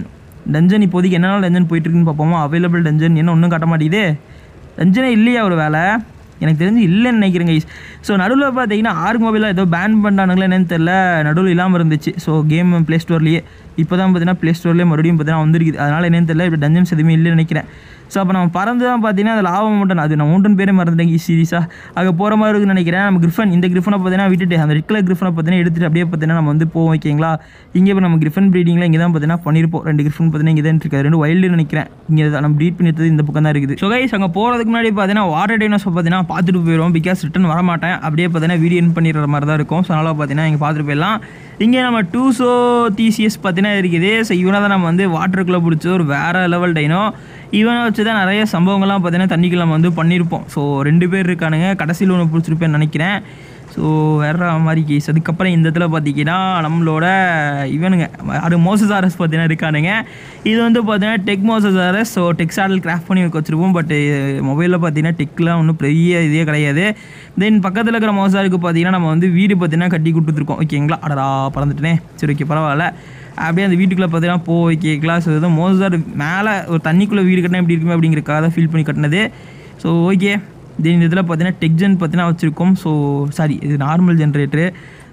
டஞ்சன் இப்போதைக்கு என்னென்ன டஞ்சன் போயிட்டுருக்குன்னு பார்ப்போமா. அவைலபிள் டஞ்சன் என்ன ஒன்றும் காட்ட மாட்டேங்குது. டஞ்சனே இல்லையா ஒரு வேலை? எனக்கு தெரிஞ்சு இல்லைன்னு நினைக்கிறேங்க. ஸோ நடுவில் பார்த்தீங்கன்னா ஆர்க் மொபைலில் ஏதோ பேன் பண்ணானுங்களா என்னன்னு தெரில, நடுவில் இல்லாமல் இருந்துச்சு. ஸோ கேம் ப்ளே ஸ்டோர்லேயே இப்போ தான் பார்த்தீங்கன்னா ப்ளே ஸ்டோர்லேயே மறுபடியும் பார்த்தீங்கன்னா வந்துருக்குது. அதனால் என்னன்னு தெரில, இப்போ டஞ்சன்ஸ் எதுவுமே இல்லைன்னு நினைக்கிறேன். ஸோ அப்போ நம்ம பறந்து தான் பார்த்தீங்கன்னா அது லாவா மவுண்டன், அது நான் மவுண்டன் பேரே மறந்துட்டேங்க சீரியஸாக. அங்கே போகிற மாதிரி இருக்குன்னு நினைக்கிறேன். நம்ம கிரிஃபன், இந்த கிரிஃபனை பார்த்தீங்கன்னா விட்டுட்டு அந்த ரெட் கலர் கிரிஃபனை பார்த்தீங்கன்னா எடுத்துகிட்டு அப்படியே பார்த்தீங்கன்னா நம்ம வந்து போவோம். ஓகேங்களா? இங்கே இப்போ நம்ம கிரிஃபன் ப்ரீடிங்கில் இங்கே தான் பார்த்தீங்கன்னா பண்ணியிருப்போம். 2 கிரிஃபன் பார்த்தீங்கன்னா இங்கே தான் இருக்காது. 2 வைல்டு நினைக்கிறேன். இங்கே தான் நம்ம ப்ரீட் பண்ணிட்டது இந்த பக்கம் தான் இருக்குது. ஸோ கைஸ், அங்கே போகிறதுக்கு முன்னாடி பார்த்தீங்கன்னா வாட்டர் டைனோஸை பார்த்தீங்கன்னா பார்த்துட்டு போயிடும். பிகாஸ் ரிட்டன் வரமாட்டேன். அப்படியே பார்த்தீங்கன்னா வீடியோ என் பண்ணிடுற மாதிரி தான் இருக்கும். ஸோ அதனால் பார்த்தீங்கன்னா இங்கே பார்த்துட்டு போயிடலாம். இங்கே நம்ம டூசோ டிசிஎஸ் பார்த்தீங்கன்னா இருக்குது. ஸோ இவனை தான் நம்ம வந்து வாட்டருக்குள்ளே பிடிச்ச ஒரு வேறு லெவல் டைனோ. இவனை வச்சு தான் நிறைய சம்பவங்கள்லாம் பார்த்தீங்கன்னா தண்ணிக்குள்ள நம்ம வந்து பண்ணியிருப்போம். ஸோ 2 பேர் இருக்கானுங்க. கடைசியில் ஒன்று பிடிச்சிருப்பேன்னு நினைக்கிறேன். ஸோ வேறு மாதிரி கேஸ். அதுக்கப்புறம் இந்த இடத்துல பார்த்தீங்கன்னா நம்மளோட இவனுங்க அது மோசசாரஸ் பார்த்தீங்கன்னா இருக்கானுங்க. இது வந்து பார்த்தீங்கன்னா tek mosasaurus. So tek saddle craft பண்ணி வச்சுருப்போம். பட் மொபைலில் பார்த்தீங்கன்னா டெக்லாம் ஒன்றும் பெரிய இதே கிடையாது. தென் பக்கத்தில் இருக்கிற மோசாருக்கு பார்த்தீங்கன்னா நம்ம வந்து வீடு பார்த்தீங்கன்னா கட்டி கொடுத்துருக்கோம். ஓகேங்களா? அடரா பறந்துட்டேனே. சரி, ஓகே, பரவாயில்ல. அப்படியே அந்த வீட்டுக்குள்ளே பார்த்தீங்கன்னா ஓகேங்களா? ஸோ இதுதான் மோசார் மேலே ஒரு தண்ணிக்குள்ளே வீடு கட்டினா எப்படி இருக்குமே அப்படிங்கிறக்காக தான் ஃபீல் பண்ணி கட்டினது. So okay. தென் இதில் பார்த்தீங்கன்னா டெக் ஜென் பார்த்தீங்கன்னா வச்சுருக்கோம். ஸோ சாரி, இது நார்மல் ஜென்ரேட்டரு.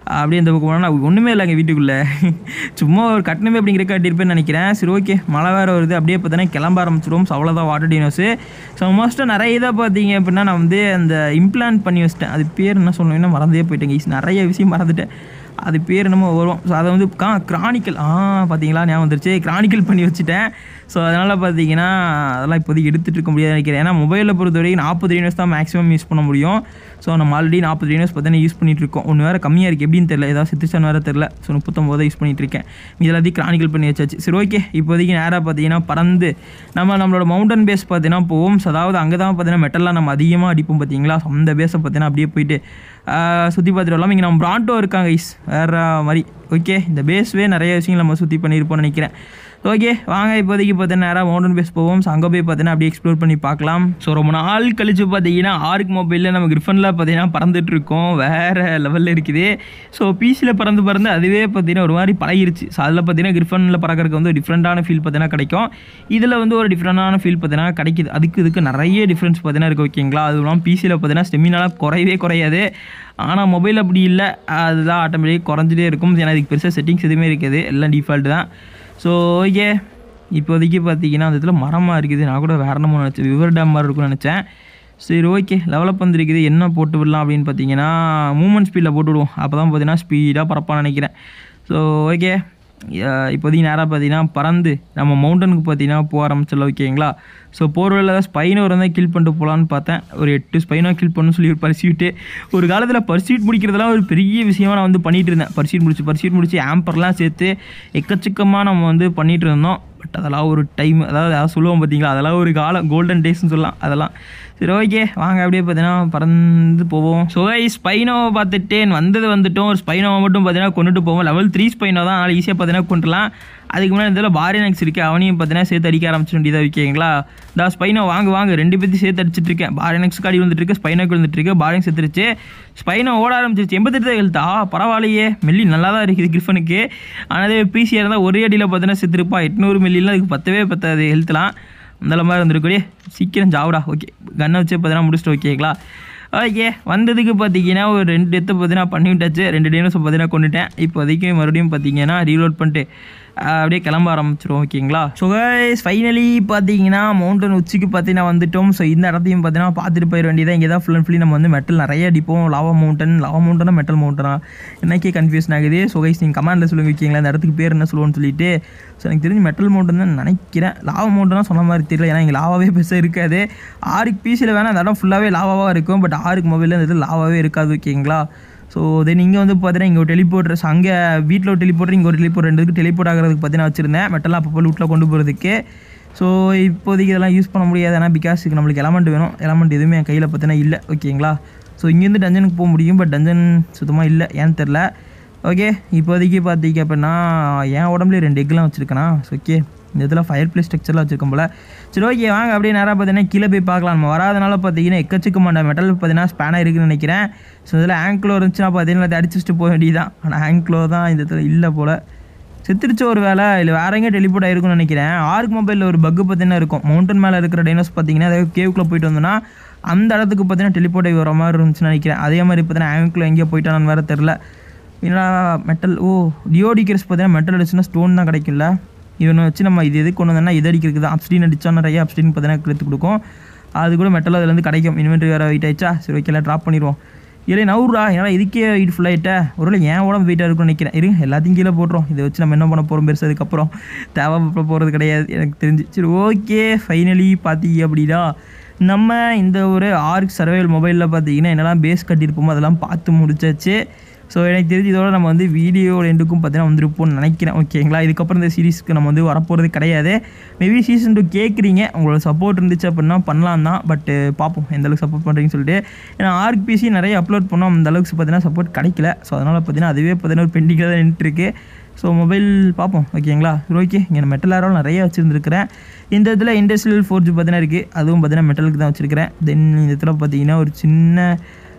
அப்படியே இந்த பக்கம் போனால் ஒன்றுமே இல்லைங்க வீட்டுக்குள்ளே சும்மா ஒரு கட்டணமே அப்படிங்கிற காட்டியிருப்பேன்னு நினைக்கிறேன். சரி ஓகே, மழை வேறு வருது. அப்படியே பார்த்தீங்கன்னா கிளம்ப ஆரம்பிச்சிடும். ஸோ அவ்வளோதான் வாட்டர் டைனோஸு. ஸோ மோஸ்ட்டாக நிறைய இதாக பார்த்தீங்க அப்படின்னா நான் வந்து அந்த இம்ப்ளான்ட் பண்ணி வச்சிட்டேன். அது பேர் என்ன சொல்லணும்னா மறந்தே போயிட்டேங்க. நிறைய விஷயம் மறந்துட்டேன். அது பேர் என்னமோ வரும். ஸோ அதை வந்து கிரானிக்கல் பார்த்தீங்களா ஞாபகம் வந்துருச்சு. கிரானிக்கல் பண்ணி வச்சுட்டேன். ஸோ அதனால் பார்த்தீங்கன்னா அதெல்லாம் இப்போதைக்கு எடுத்துகிட்டு இருக்க முடியாது நினைக்கிறேன். ஏன்னா மொபைலில் பொறுத்த வரைக்கும் 40 ரீனர்ஸ் தான் மேக்ஸிமம் யூஸ் பண்ண முடியும். ஸோ நம்ம ஆல்ரெடி 40 ரீனர்ஸ் பார்த்தீங்கன்னா யூஸ் பண்ணிகிட்ருக்கோம். ஒன்று வேறு கம்மியாக இருக்குது, எப்படின்னு தெரியல, ஏதாவது சித்துச்சான் வேறு தெரில. ஸோ 39 யூஸ் பண்ணிகிட்ருக்கேன். இது எல்லாத்தையும் கிரானிக்கல் பண்ணி வச்சாச்சு. சரி ஓகே, இப்போதைக்கு நேராக பார்த்தீங்கன்னா பறந்து நம்மளோட மவுண்டன் பேஸ் பார்த்தீங்கன்னா போவோம். ஸோ அதாவது அங்கே தான் பார்த்தீங்கன்னா மெட்டல்லாம் நம்ம அதிகமாக அடிப்போம் பார்த்தீங்களா. அந்த பேஸை பார்த்தீங்கன்னா அப்படியே போயிட்டு சுற்றி பார்த்துட்டு வரலாம். இங்கே நம்ம பிராண்டோ இருக்காங்க ஐஸ் வேறு மாதிரி. ஓகே, இந்த பேஸ்வே நிறைய விஷயங்கள் நம்ம சுற்றி பண்ணியிருப்போம்னு நினைக்கிறேன். ஓகே வாங்க, இப்போதைக்கு பார்த்தீங்கன்னா நேராக மவுண்டன் பேஸ் போவோம். ஸோ அங்கே போய் பார்த்தீங்கன்னா அப்படியே எக்ஸ்ப்ளோர் பண்ணி பார்க்கலாம். ஸோ ரொம்ப நாள் கழிச்சு பார்த்தீங்கன்னா ஆர்க் மொபைலில் நம்ம கிரிஃபனில் பார்த்தீங்கன்னா பறந்துட்டுருக்கோம். வேறு லெவலில் இருக்குது. ஸோ பிசியில் பறந்து அதுவே பார்த்தீங்கன்னா ஒரு மாதிரி பழகிருச்சு. ஸோ அதில் பார்த்தீங்கன்னா கிரிஃபனில் பறக்கிறதுக்கு வந்து ஒரு டிஃப்ரெண்ட்டான ஃபீல் பார்த்தீங்கன்னா கிடைக்கும். இதில் வந்து ஒரு டிஃப்ரெண்டான ஃபீல் பார்த்தீங்கன்னா கிடைக்குது. இதுக்கு நிறைய டிஃப்ரென்ஸ் பார்த்தீங்கன்னா இருக்குது. ஓகேங்களா, அதுவும் பிசியில் பார்த்தீங்கன்னா ஸ்டெமினாலாம் குறையவே. ஆனால் மொபைல் அப்படி இல்லை, அதுதான் ஆட்டோமேட்டிக் குறைஞ்சிட்டே இருக்கும். ஏன்னா இதுக்கு பெருசாக செட்டிங்ஸ் எதுவுமே இருக்காது, எல்லாம் டிஃபால்ட்டு தான். ஸோ ஓகே, இப்போதைக்கு பார்த்தீங்கன்னா அந்த இடத்துல மரமாக இருக்குது. நான் கூட வேறு என்னமோ நினச்சேன், விவர் டேம் மாதிரி இருக்குன்னு நினச்சேன். சரி ஓகே, லெவலப் வந்துருக்குது. என்ன போட்டு விடலாம் அப்படின்னு பார்த்தீங்கன்னா மூவ்மெண்ட் ஸ்பீடில் போட்டு விடுவோம். அப்போ தான் பார்த்தீங்கன்னா ஸ்பீடாக பறப்பான்னு நினைக்கிறேன். ஸோ ஓகே, இப்போதைக்கு நேராக பார்த்தீங்கன்னா பறந்து நம்ம மவுண்டனுக்கு பார்த்தீங்கன்னா போக ஆரம்பிச்சிடலாம். ஓகேங்களா, ஸோ போர்வெளியில் தான் ஸ்பைனோ இருந்தால் கில் பண்ணிட்டு போகலான்னு பார்த்தேன். ஒரு 8 ஸ்பைனோ கில் பண்ணணும்னு சொல்லி ஒரு பர்சியூட்டு. ஒரு காலத்தில் பர்சியூட் முடிக்கிறதுலாம் ஒரு பெரிய விஷயமாக நான் வந்து பண்ணிகிட்டு இருந்தேன். பர்சியூட் முடிச்சு ஆம்பர்லாம் சேர்த்து எக்கச்சக்கமாக நம்ம வந்து பண்ணிகிட்டு இருந்தோம். பட் அதெல்லாம் ஒரு டைம், அதாவது சொல்லுவோம் பார்த்தீங்களா, அதெல்லாம் ஒரு காலம், கோல்டன் டேஸ்ன்னு சொல்லலாம் அதெல்லாம். சரி ஓகே வாங்க, அப்படியே பார்த்தீங்கன்னா பறந்து போவோம். ஸோ ஸ்பைனோவை பார்த்துட்டு வந்துட்டோம். ஒரு ஸ்பைனோவை மட்டும் பார்த்தீங்கன்னா கொண்டுட்டு போவோம். லெவல் 3 ஸ்பைனோ தான், அதனால் ஈஸியாக பார்த்தீங்கன்னா கொண்டுலாம். அதுக்கு முன்னாடி இதில் பாரியனக்ஸ் இருக்குது, அவனையும் பார்த்தீங்கன்னா சேர்த்து அடிக்க ஆரம்பிச்சிட வேண்டியதாக. ஓகேங்களா, இந்த ஸ்பைனோ வாங்க 2 பேர்த்து சேர்த்து அடிச்சிட்டு இருக்கேன். பாரியனக்ஸுக்கு அடி வந்துட்டுருக்கு, ஸ்பைனோக்கு வந்துட்டுருக்கு. பாரியனக்ஸ் செத்துருச்சு, ஸ்பைனோ ஓட ஆரம்பிச்சிருச்சு. 88 ஹெல்த்தா, பரவாயில்லையே. மில்லி நல்லா தான் இருக்குது கிரிஃபனுக்கு. ஆனால் பிசியாக இருந்தால் ஒரே அடியில் பார்த்தீங்கன்னா செத்துருப்பா. 800 மில்லிலாம் அதுக்கு பத்தாது ஹெல்த்லாம். அந்த மாதிரி வந்துருக்கூடிய சீக்கிரம் ஜாவடா. ஓகே, கன்னை வச்சு பார்த்தீங்கன்னா முடிச்சுட்டு. ஓகேங்களா, ஓகே வந்ததுக்கு பார்த்தீங்கன்னா ஒரு 2 டெத்து பார்த்தீங்கன்னா பண்ணி விட்டாச்சு. 2 டேனோஸை பார்த்தீங்கன்னா கொண்டுட்டேன். இப்போதைக்கு மறுபடியும் பார்த்தீங்கன்னா ரீலோட் பண்ணிட்டு அப்படியே கிளம்ப ஆரம்பிச்சிடும். ஓகேங்களா, ஸோ கைஸ் ஃபைனலி பார்த்தீங்கன்னா மவுண்டன் உச்சிக்கு பார்த்தீங்கன்னா வந்துட்டோம். ஸோ இந்த இடத்தையும் பார்த்தீங்கன்னா பார்த்துட்டு போயிட வேண்டியதான். இங்கே தான் ஃபுல் அண்ட் ஃபுல்லி நம்ம வந்து மெட்டல் நிறைய அடிப்போம். லாவா மவுண்டனா மெட்டல் மவுண்டனா எனக்கே கன்ஃபியூஷன் ஆகுது. ஸோ கைஸ் நீங்கள் கமெண்ட்டில் சொல்லுங்க. ஓகேங்களா, இந்த இடத்துக்கு பேர் என்ன சொல்லுவோன்னு சொல்லிட்டு. ஸோ எனக்கு தெரிஞ்சு மெட்டல் மவுண்டன் தான் நினைக்கிறேன். லாவா மவுண்டனா சொன்ன மாதிரி தெரியல, ஏன்னா இங்கே லாவாவே பெருசாக இருக்காது. ஆர்க் பிசியில் வேணால் அந்த இடம் ஃபுல்லாகவே லாவாவாக இருக்கும். பட் ஆர்க் மொபைலில் இந்த இது லாவாவே இருக்காது. ஓகேங்களா, ஸோ தென் இங்கே வந்து பார்த்தீங்கன்னா இங்கே ஒரு டெலிபோர்ட்ரஸ், அங்கே வீட்டில் ஒரு டெலிபோர்ட்டர், இங்கே ஒரு டெலிபோர்ட், ரெண்டுக்கு டெலிபோர்ட் ஆகிறதுக்கு பார்த்தீங்கன்னா வச்சுருந்தேன். மெட்டெல்லாம் அப்பப்போ லூட்டில் கொண்டு போகிறதுக்கு. ஸோ இப்போதைக்கு இதெல்லாம் யூஸ் பண்ண முடியாது, ஏன்னா பிகாஸ் நம்மளுக்கு எலமெண்ட் வேணும். எலமெண்ட் எதுவுமே என் கையில் பார்த்தீங்கன்னா இல்லை. ஓகேங்களா, ஸோ இங்கேருந்து டஞ்சனுக்கு போக முடியும், பட் டஞ்சன் சுத்தமாக இல்லை, ஏன்னு தெரில. ஓகே, இப்போதைக்கு பார்த்தீங்க அப்படின்னா என் உடம்புல 2 எக்லாம் வச்சுருக்கேனா. ஸோ ஓகே, இந்த இதில் ஃபயர் பிளேஸ் ஸ்ட்ரக்சர்லாம் வச்சுருக்கோம் போல். சரி ஓகே வாங்க, அப்படியே நேராக பார்த்தீங்கன்னா கீழே போய் பார்க்கலாம். நம்ம வராதனால பார்த்தீங்கன்னா எக்கச்சக்கமான மெட்டல் பார்த்தீங்கன்னா ஸ்பேனாக இருக்குதுன்னு நினைக்கிறேன். ஸோ இதில் ஆங்க்லோ இருந்துச்சுன்னா பார்த்தீங்கன்னா அதை அடிச்சுட்டு போக வேண்டியதான். ஆனால் ஆங்க்லோ தான் இந்த இடத்துல இல்லை போல், செத்துருச்ச ஒரு வேலை இல்லை வேற எங்கேயும் டெலிபோர்ட் ஆகிருக்குன்னு நினைக்கிறேன். ஆர்க் மொபைலில் ஒரு பக்கு பார்த்தீங்கன்னா இருக்கும். மவுண்டன் மேலே இருக்கிற டைனோஸ் பார்த்தீங்கன்னா அதாவது கேவுக்குள்ளே போயிட்டு வந்தோன்னா அந்த இடத்துக்கு பார்த்தீங்கன்னா டெலிபோர்ட் ஆகி வர மாதிரி இருந்துச்சுன்னு நினைக்கிறேன். அதே மாதிரி பார்த்தீங்கன்னா ஆங்க்லோ எங்கேயோ போயிட்டானு வேறு தெரில. ஏன்னா மெட்டல் டியோடிகர்ஸ் பார்த்தீங்கன்னா மெட்டல் அடிச்சுன்னா ஸ்டோன் தான் கிடைக்கும்ல. இவனை வச்சு நம்ம இது எதுக்கு கொண்டு வந்தோம்னா இது அடிக்கிறதுக்கு தான். அப்ஸ்டீன் அடித்தா நிறைய அப்ஸ்டீன் பார்த்தீங்கன்னா எடுத்து கொடுக்கும். அது கூட மெட்டல் அதுலேருந்து கிடைக்கும். இன்வென்ட்ரி வேறு வெயிட் ஆயிடுச்சா. சரி ஓகே, ட்ராப் பண்ணிடுவோம். இல்லை நவுறா, ஏன்னா இதுக்கே வெயிட் ஃபுல் ஆகிட்டா. ஒருவேளை ஏன் உடம்பு வெயிட்டாக இருக்குன்னு நினைக்கிறேன். எல்லாத்தையும் கீழே போட்டுரும். இதை வச்சு நம்ம என்ன பண்ண போகிறோம் பெருசு, அதுக்கப்புறம் தேவைப்பட போகிறது கிடையாது எனக்கு தெரிஞ்சு. சரி ஓகே, ஃபைனலி பார்த்தீங்க அப்படின்னா நம்ம இந்த ஒரு ஆர்க் சர்வைவல் மொபைலில் பார்த்தீங்கன்னா என்னெல்லாம் பேஸ் கட்டியிருப்போமோ அதெல்லாம் பார்த்து முடிச்சாச்சு. ஸோ எனக்கு தெரிஞ்சு இதோட நம்ம வந்து வீடியோ எண்டுக்கும் பார்த்தீங்கன்னா வந்துருப்போம்னு நினைக்கிறேன். ஓகேங்களா, இதுக்கப்புறம் இந்த சீரீஸ்க்கு நம்ம வந்து வரப்போகிறது கிடையாது. மேபி சீசன் 2 கேட்குறீங்க, உங்களோட சப்போர்ட் இருந்துச்சு அப்படின்னா பண்ணலாம் தான். பட் பார்ப்போம் எந்தளவுக்கு சப்போர்ட் பண்ணுறீங்கன்னு சொல்லிட்டு. ஏன்னா ஆர்க் பிசி நிறைய அப்லோட் பண்ணோம், அந்தளவுக்கு பார்த்தீங்கன்னா சப்போர்ட் கிடைக்கல. ஸோ அதனால் பார்த்தீங்கன்னா அதுவே பார்த்தீங்கன்னா ஒரு பெண்டிங்கில் தான் நின்றுட்டுருக்கு. ஸோ மொபைல் பார்ப்போம். ஓகேங்களா, ஓகே இங்கே மெட்டல் ஆரோல் நிறைய வச்சுருந்துருக்கிறேன். இந்த இதில் இண்டஸ்ட்ரியல் ஃபோர்ஜ் பார்த்தீங்கன்னா இருக்குது, அதுவும் பார்த்தீங்கன்னா மெட்டலுக்கு தான் வச்சுருக்கிறேன். தென் இந்த இடத்துல பார்த்தீங்கன்னா ஒரு சின்ன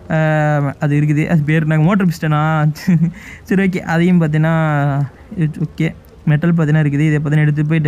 அது இருக்குது, அது பேர் நாங்கள் மோட்டர் பிஸ்டனா. சரி ஓகே, அதையும் பார்த்தீங்கன்னா ஓகே மெட்டல் பார்த்தீங்கன்னா இருக்குது. இதை பார்த்தீங்கன்னா எடுத்துகிட்டு போயிட்டு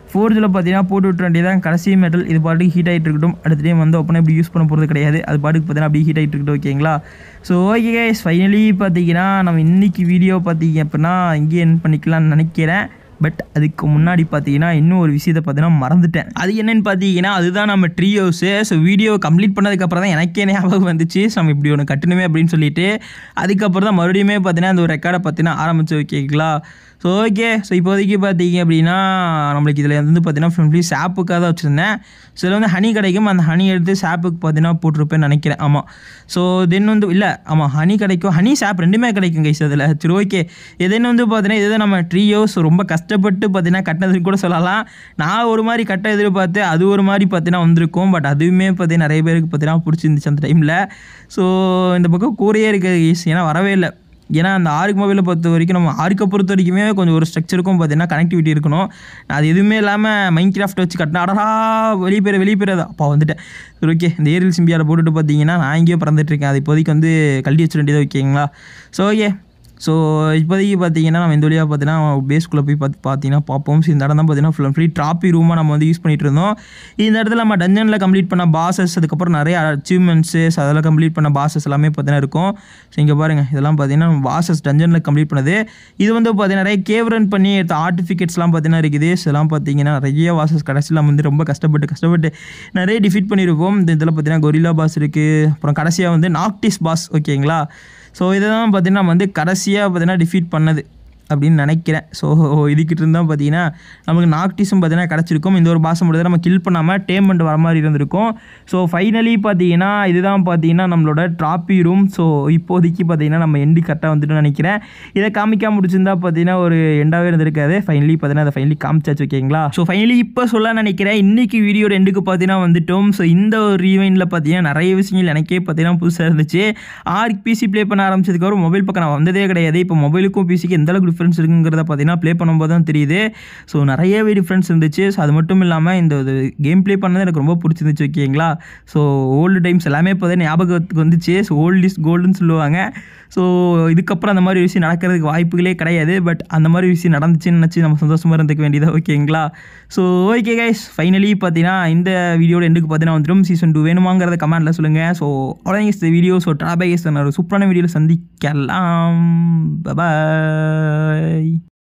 ஃபோர்ஜில் பார்த்தீங்கன்னா போட்டு விட்டு வேண்டியதான். கடைசி மெட்டல் இது பாட்டுக்கு ஹீட் ஆகிட்டு இருக்கட்டும். அடுத்த டைம் வந்து ஓப்பனாக இப்படி யூஸ் பண்ண போகிறது கிடையாது. அது பாட்டுக்கு பார்த்தீங்கன்னா அப்படியே ஹீட் ஆகிட்டு இருக்கட்டும். ஓகேங்களா? ஸோ ஓகே கைஸ், ஃபைனலி பார்த்தீங்கன்னா நம்ம இன்றைக்கி வீடியோ பார்த்தீங்க அப்படின்னா இங்கேயே என் பண்ணிக்கலாம்னு நினைக்கிறேன். பட் அதுக்கு முன்னாடி பார்த்தீங்கன்னா இன்னும் ஒரு விஷயத்தை பார்த்தீங்கன்னா மறந்துட்டேன். அது என்னென்னு பார்த்தீங்கன்னா அதுதான் நம்ம tree house. So video complete பண்ணதுக்கப்புறம் தான் எனக்கே ஞாபகம் வந்துச்சு நம்ம இப்படி ஒன்று கட்டணுமே அப்படின்னு சொல்லிட்டு. அதுக்கப்புறம் தான் மறுபடியுமே பார்த்தீங்கன்னா அந்த ஒரு ரெக்கார்டை பார்த்தீங்கன்னா ஆரம்பிச்சு. ஓகேங்களா? ஸோ ஓகே, ஸோ இப்போதைக்கு பார்த்தீங்க அப்படின்னா நம்மளுக்கு இதில் வந்து பார்த்தீங்கன்னா ஃபுல்லி சாப்புக்காக தான் வச்சுருந்தேன். ஸோ இதில் வந்து ஹனி கிடைக்கும். அந்த ஹனி எடுத்து சாப்புக்கு பார்த்தீங்கன்னா போட்டிருப்பேன்னு நினைக்கிறேன். ஆமாம். ஸோ தென் வந்து இல்லை, ஆமாம், ஹனி கிடைக்கும், ஹனி சாப் ரெண்டுமே கிடைக்கும் கைஸ் அதில். சரி ஓகே, எதுன்னு வந்து பார்த்தீங்கன்னா இதுதான் நம்ம ட்ரீ ஹவுஸ். ரொம்ப கஷ்டப்பட்டு பார்த்தீங்கன்னா கட்டினதுன்னு கூட சொல்லலாம். நான் ஒரு மாதிரி கட்ட எதிர்பார்த்து அது ஒரு மாதிரி பார்த்தீங்கன்னா வந்திருக்கும். பட் அதுவுமே பார்த்தீங்கன்னா நிறைய பேருக்கு பார்த்தீங்கன்னா பிடிச்சிருந்துச்சு அந்த டைமில். ஸோ இந்த பக்கம் கூரையே இருக்குது கைஸ், ஏன்னா வரவே இல்லை. ஏன்னா அந்த ஆர்க் மொபைலை பொறுத்த வரைக்கும் நம்ம ஆர்க்கை பொறுத்த வரைக்குமே கொஞ்சம் ஒரு ஸ்ட்ரக்சருக்கும் பார்த்தீங்கன்னா கனெக்டிவிட்டி இருக்கணும். அது எதுவுமே இல்லாமல் மைன்கிராஃப்ட் வச்சு கட்டினா அடடா வெளியே போயிடாது. அப்போ வந்துட்டேன். சரி ஓகே, இந்த ஏரியல் சிம்பியால் போட்டுட்டு பார்த்தீங்கன்னா நான் எங்கேயோ பறந்துட்டுருக்கேன். அது இப்போதைக்கு வந்து கழட்டி வச்சு வேண்டியதாக. ஓகேங்களா? ஸோ ஓகே, ஸோ இப்போதைக்கு பார்த்தீங்கன்னா நம்ம இந்த வழியாக பார்த்தீங்கன்னா பேஸ்குள்ளே போய் பார்த்தீங்கன்னா பார்ப்போம். ஸோ இந்த இடம் தான் பார்த்தீங்கன்னா ஃபுல் அண்ட் ஃபுல்லி ட்ராப்பி ரூமாக நம்ம வந்து யூஸ் பண்ணிகிட்டு இருந்தோம். இந்த இடத்துல நம்ம டஞ்சனில் கம்ப்ளீட் பண்ண பாசஸ், அதுக்கப்புறம் நிறைய அச்சீவ்மெண்ட்ஸு, அதெல்லாம் கம்ப்ளீட் பண்ண பாசஸ் எல்லாமே பார்த்தீங்கன்னா இருக்கும். ஸோ இங்கே பாருங்கள், இதெல்லாம் பார்த்தீங்கன்னா பாசஸ் டஞ்சனில் கம்ப்ளீட் பண்ணது. இது வந்து பார்த்தீங்கன்னா நிறைய கேவ் ரன் பண்ணி எடுத்த ஆர்டிஃபிகேட்ஸ்லாம் பார்த்தீங்கன்னா இருக்குது. ஸோ இதெல்லாம் பார்த்தீங்கன்னா நிறைய பாசஸ் கடைசியில் வந்து ரொம்ப கஷ்டப்பட்டு நிறைய டிஃபீட் பண்ணியிருப்போம். இந்த இதில் பார்த்தீங்கன்னா கொரில்லா பாஸ் இருக்குது. அப்புறம் கடைசியாக வந்து நாக்டிஸ் பாஸ். ஓகேங்களா? ஸோ இதை தான் பார்த்தீங்கன்னா நம்ம வந்து கடைசியாக பார்த்தீங்கன்னா டிஃபீட் பண்ணது அப்படின்னு நினைக்கிறேன். ஸோ இதுக்கிட்ட இருந்தால் பார்த்தீங்கன்னா நமக்கு நாக்டிஸும் பார்த்தீங்கன்னா கிடச்சிருக்கும். இந்த ஒரு பாசம் மட்டும் நம்ம கில் பண்ணாமல் டேமெண்ட் வர மாதிரி இருந்திருக்கும். ஸோ ஃபைனலி பார்த்தீங்கன்னா இதுதான் பார்த்தீங்கன்னா நம்மளோட ட்ராப்பி ரூம். ஸோ இப்போதைக்கு பார்த்தீங்கன்னா நம்ம எண்டு கரெக்டாக வந்துட்டு நினைக்கிறேன். இதை காமிக்காம முடிச்சிருந்தா பார்த்தீங்கன்னா ஒரு எண்டாகவே இருந்திருக்காது. ஃபைனலி பார்த்தீங்கன்னா அதை ஃபைனலி காமிச்சாச்சு. ஓகேங்களா? ஸோ ஃபைனலி இப்போ சொல்ல நினைக்கிறேன் இன்றைக்கி வீடியோட எண்டுக்கு பார்த்தீங்கன்னா வந்துட்டோம். ஸோ இந்த ஒரு ரீவைண்டில் பார்த்தீங்கன்னா நிறைய விஷயங்கள் எனக்கே பார்த்தீங்கன்னா புதுசாக இருந்துச்சு. ஆர்க் பிசி ப்ளே பண்ண ஆரம்பிச்சதுக்கப்புறம் மொபைல் பக்கம் நான் வந்ததே கிடையாது. இப்போ மொபைலுக்கும் பிசிக்கு எந்தளவுக்கு டிஃப்ரென்ஸ் இருக்குங்கிறத பார்த்தீங்கன்னா ப்ளே பண்ணும்போது தான் தெரியுது. ஸோ நிறையவே டிஃப்ரென்ஸ் இருந்துச்சு. ஸோ அது மட்டும் இல்லாமல் இந்த கேம் ப்ளே பண்ணது எனக்கு ரொம்ப பிடிச்சிருந்துச்சு. ஓகேங்களா? ஸோ ஓல்டு டைம்ஸ் எல்லாமே பார்த்தீங்கன்னா ஞாபகத்துக்கு வந்துச்சு. ஸோ ஓல்டு இஸ் கோல்டுன்னு சொல்லுவாங்க. ஸோ இதுக்கப்புறம் அந்த மாதிரி விஷயம் நடக்கிறதுக்கு வாய்ப்புகளே கிடையாது. பட் அந்த மாதிரி விஷயம் நடந்துச்சுன்னு நினச்சி நம்ம சந்தோஷமாக இருந்துக்க வேண்டியதாக. ஓகேங்களா? ஸோ ஓகே கைஸ், ஃபைனலி பார்த்தீங்கன்னா இந்த வீடியோட எண்டுக்கு பார்த்தீங்கன்னா வந்துடும். சீசன் 2 வேணுமாங்கிறத கமெண்ட்டில் சொல்லுங்கள். ஸோ அவ்வளோ இந்த வீடியோ. ஸோ ட்ராபேஸ் ஒரு சூப்பரான வீடியோவில் சந்திக்கலாம். பாய்.